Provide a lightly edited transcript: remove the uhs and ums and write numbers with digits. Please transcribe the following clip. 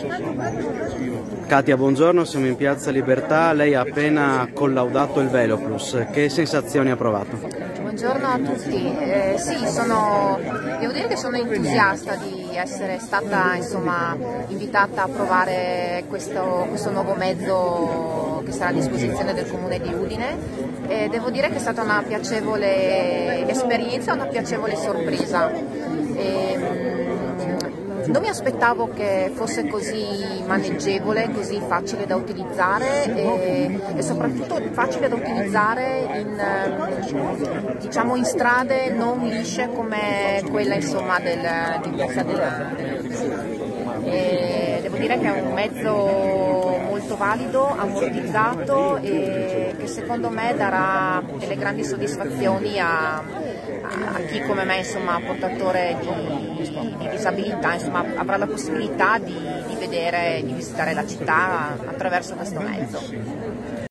Katia, buongiorno, siamo in Piazza Libertà, lei ha appena collaudato il Veloplus, che sensazioni ha provato? Buongiorno a tutti, sì, devo dire che sono entusiasta di essere stata invitata a provare questo nuovo mezzo che sarà a disposizione del Comune di Udine e devo dire che è stata una piacevole esperienza, una piacevole sorpresa. Non mi aspettavo che fosse così maneggevole, così facile da utilizzare e soprattutto facile da utilizzare in strade non lisce come quella di Piazza devo dire che è un mezzo molto valido, ammortizzato e che secondo me darà delle grandi soddisfazioni a chi come me portatore di disabilità, avrà la possibilità di vedere e di visitare la città attraverso questo mezzo.